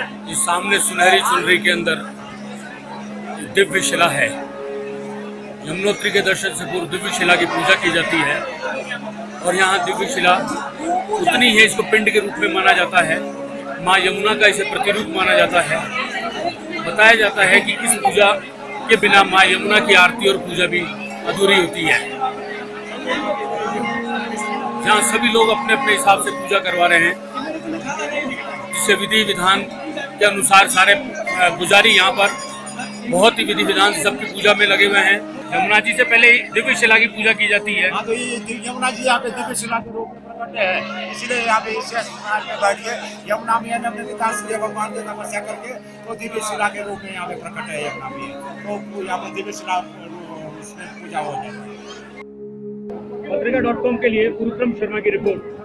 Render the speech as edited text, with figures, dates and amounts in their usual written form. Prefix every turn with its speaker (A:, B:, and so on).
A: इस सामने सुनहरी चुनरी के अंदर दिव्य शिला है। यमुनोत्री के दर्शन से पूर्व दिव्य शिला की पूजा की जाती है और यहाँ दिव्य शिला उतनी है, इसको पिंड के रूप में माना जाता है। माँ यमुना का इसे प्रतिरूप माना जाता है। बताया जाता है कि इस पूजा के बिना माँ यमुना की आरती और पूजा भी अधूरी होती है। जहाँ सभी लोग अपने अपने हिसाब से पूजा करवा रहे हैं, जिससे विधि विधान के अनुसार सारे पुजारी यहाँ पर बहुत ही विधि विधान से सबकी पूजा में लगे हुए हैं। यमुना जी से पहले दिव्य शिला की पूजा की जाती है।
B: हाँ, तो ये यमुना जी यहाँ पे दिव्य शिला के रूप में प्रकट है, इसलिए यहाँ पे इस स्थान पे बैठ के यमुना मैया ने अपने पिता से भगवान की तपस्या करके तो दिव्य शिला के रूप में यहाँ पे प्रकट है यमुना मैया। तो यहाँ पे दिव्य शिला उसमें पूजा हो जाए।
A: पत्रिका.com के लिए गुरुक्रम शर्मा की रिपोर्ट।